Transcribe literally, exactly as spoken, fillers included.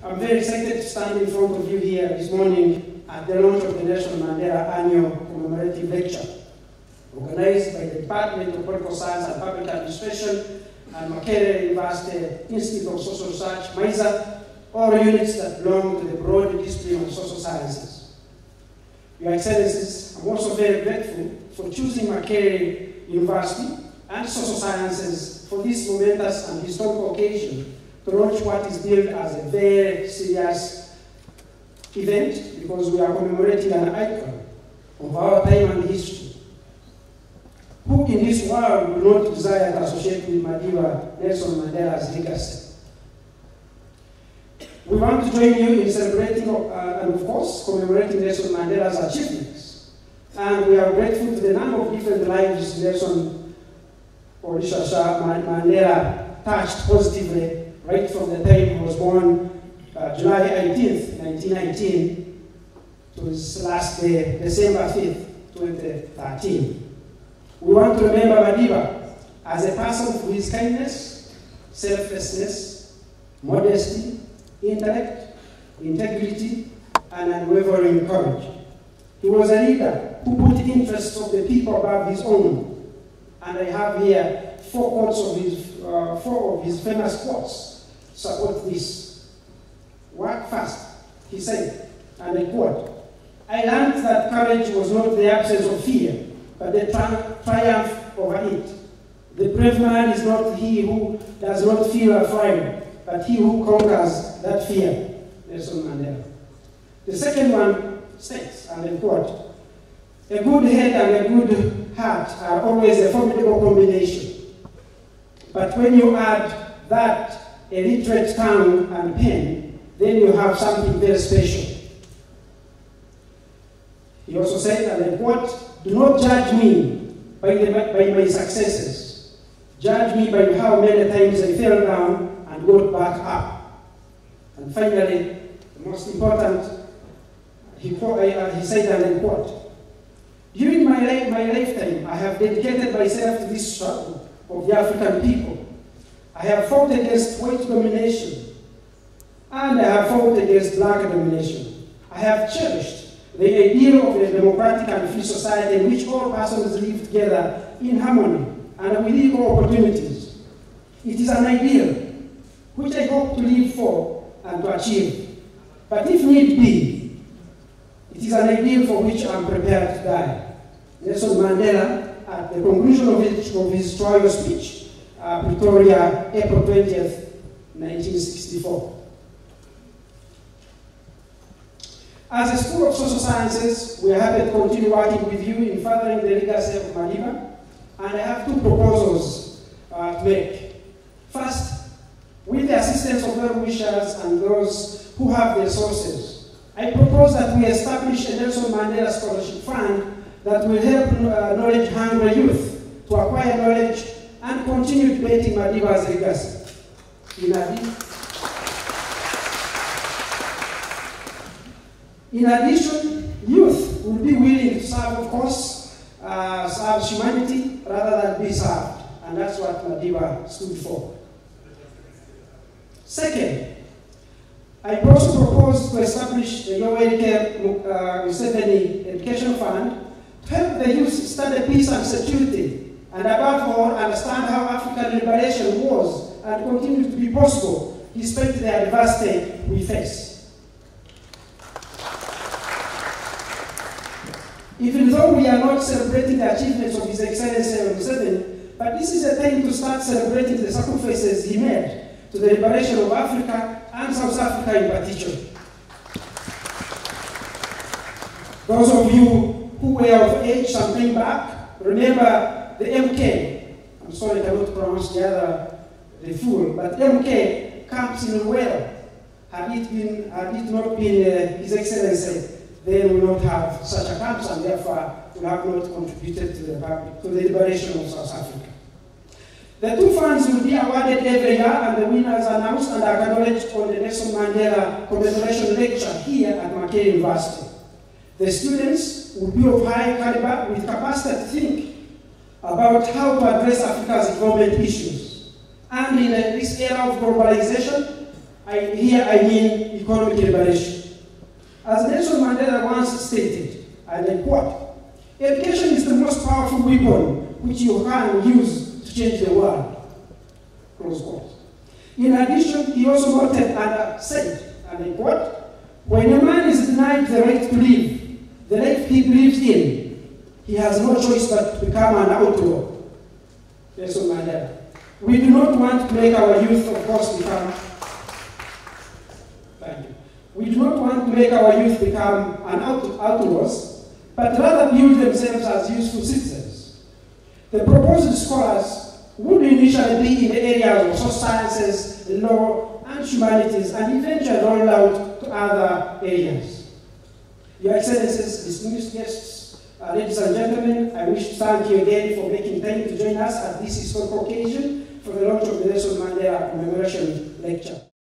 I'm very excited to stand in front of you here this morning at the launch of the Nelson Mandela Annual Commemorative Lecture, organized by the Department of Political Science and Public Administration and Makerere University Institute of Social Research, MISA, all units that belong to the broad discipline of social sciences. Your Excellencies, I'm also very grateful for choosing Makerere University and social sciences for this momentous and historical occasion to launch what is billed as a very serious event, because we are commemorating an icon of our time and history. Who in this world will not desire to associate with Madiba Nelson Mandela's legacy? We want to join you in celebrating uh, and, of course, commemorating Nelson Mandela's achievements. And we are grateful to the number of different lives Nelson Olusegun Mandela touched positively right from the time he was born, uh, July eighteenth, nineteen nineteen, to his last day, December fifth, twenty thirteen. We want to remember Madiba as a person for his kindness, selflessness, modesty, intellect, integrity, and unwavering courage. He was a leader who put the interests of the people above his own. And I have here four quotes of his, uh, four of his famous quotes to support this. Work fast, he said, and I quote, "I learned that courage was not the absence of fear, but the tri triumph over it. The brave man is not he who does not feel afraid, but he who conquers that fear." Nelson Mandela. The second one states, and I quote, "A good head and a good heart are always a formidable combination. But when you add that a literate tongue and pen, then you have something very special." He also said, and I quote, "Do not judge me by, the, by my successes. Judge me by how many times I fell down and got back up." And finally, the most important, he, uh, he said, and I quote, "During my, life, my lifetime, I have dedicated myself to this struggle of the African people. I have fought against white domination, and I have fought against black domination. I have cherished the ideal of a democratic and free society in which all persons live together in harmony and with equal opportunities. It is an ideal which I hope to live for and to achieve. But if need be, it is an ideal for which I am prepared to die." Nelson Mandela, at the conclusion of his, of his trial speech, uh, Pretoria, April twentieth, nineteen sixty-four. As a School of Social Sciences, we are happy to continue working with you in furthering the legacy of Madiba, and I have two proposals uh, to make. First, with the assistance of well-wishers and those who have the resources, I propose that we establish a Nelson Mandela Scholarship Fund that will help uh, knowledge-hungry youth to acquire knowledge and continue debating Madiba's legacy. In addition, In addition, youth will be willing to serve, of course, uh, serve humanity rather than be served. And that's what Madiba stood for. Second, I also propose to establish the Yoweri uh, Museveni Education Fund to help the youth study peace and security, and above all, understand how African liberation was and continues to be possible despite the adversity we face. Even though we are not celebrating the achievements of His Excellency Museveni, but this is a time to start celebrating the sacrifices he made to the liberation of Africa and South Africa in particular. Those of you who were of age some time back, remember the M K. I'm sorry I cannot pronounce the other, the full, but M K camps in Luwero. Had it been, had it not been uh, His Excellency, they will not have such a camps, and therefore will have not contributed to the public, to the liberation of South Africa. The two funds will be awarded every year, and the winners announced and acknowledged on the Nelson Mandela Commemoration Lecture here at Makerere University. The students will be of high caliber with capacity to think about how to address Africa's development issues. And in uh, this era of globalization, I, here I mean economic liberation. As Nelson Mandela once stated, and I quote, "Education is the most powerful weapon which you can use to change the world." Close quote. In addition, he also noted and said, and I quote, "When a man is denied the right to live, the life he believes in, he has no choice but to become an outlaw." Nelson Mandela. We do not want to make our youth, of course, become, thank you. We do not want to make our youth become an out, outlaws, but rather build themselves as useful citizens. The proposed scholars would initially be in the areas of social sciences, law, and humanities, and eventually roll out to other areas. Your Excellencies, distinguished guests, uh, ladies and gentlemen, I wish to thank you again for making time to join us at this historical occasion for the launch of the Nelson Mandela Commemoration Lecture.